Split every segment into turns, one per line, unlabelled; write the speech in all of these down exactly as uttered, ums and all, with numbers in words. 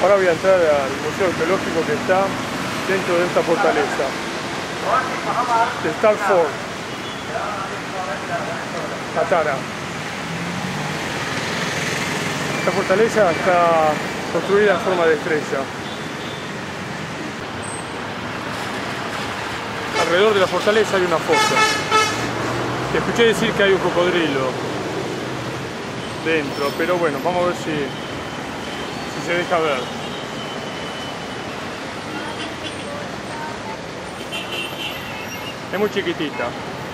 Ahora voy a entrar al museo arqueológico que está dentro de esta fortaleza, de Star Fort, Matara. Esta fortaleza está construida en forma de estrella. Alrededor de la fortaleza hay una fosa. Escuché decir que hay un cocodrilo dentro, pero bueno, vamos a ver si, si se deja ver. Es muy chiquitita.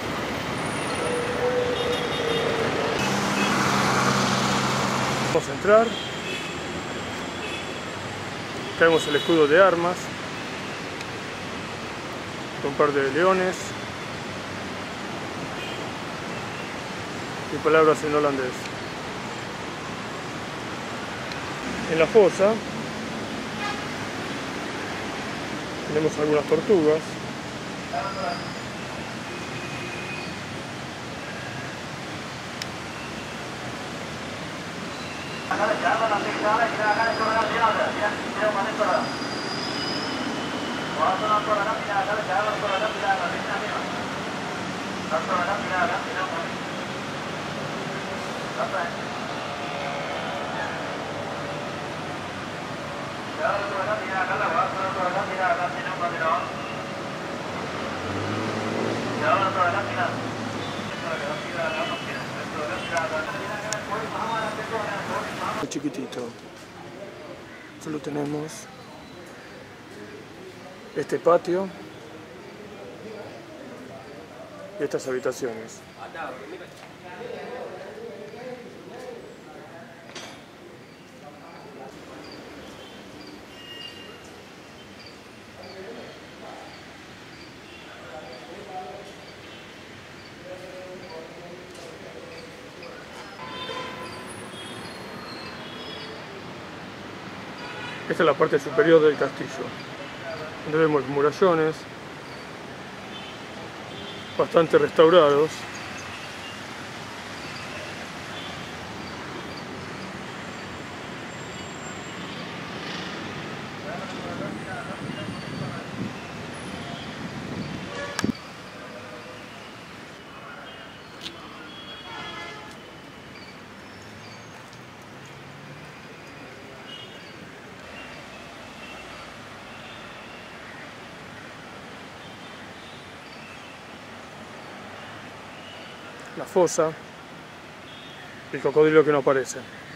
Vamos a entrar. Tenemos el escudo de armas, con un par de leones y palabras en holandés. En la fosa tenemos algunas tortugas. Muy chiquitito. Solo tenemos este patio y estas habitaciones. Esta es la parte superior del castillo, donde vemos murallones bastante restaurados. La fosa, el cocodrilo que no aparece.